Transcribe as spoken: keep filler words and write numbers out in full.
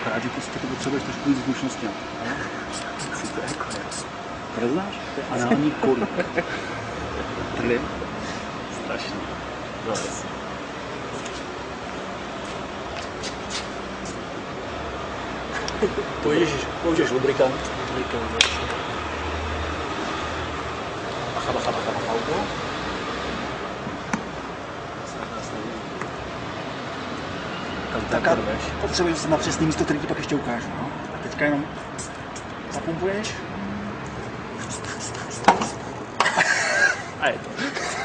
akorát, že prostě to potřebuješ trošku víc zkušenosti. Si to jako to znáš? To je anální kolík. Trlím? Strašný. No, jasně. Použiješ, použiješ lubrikant. Lubrikant, jasně. Bacha, bacha, bacha, bacha, bacha. Tak a potřebuješ se na přesný místo, který ti pak ještě ukážu. No? A teďka jenom zapumpuješ. A je to.